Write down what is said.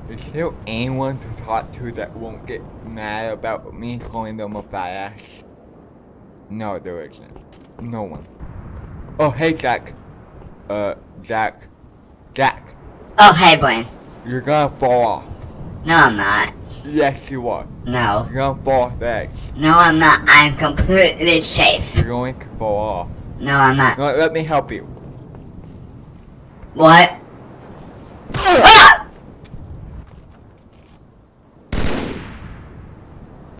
Is there anyone to talk to that won't get mad about me calling them a badass? No, there isn't. No one. Oh, hey, Jack. Jack. Oh, hey, Blaine. You're gonna fall off. No, I'm not. Yes, you are. No. You're gonna fall off the edge. No, I'm not. I'm completely safe. You're going to fall off. No, I'm not. No, let me help you. What? Ah!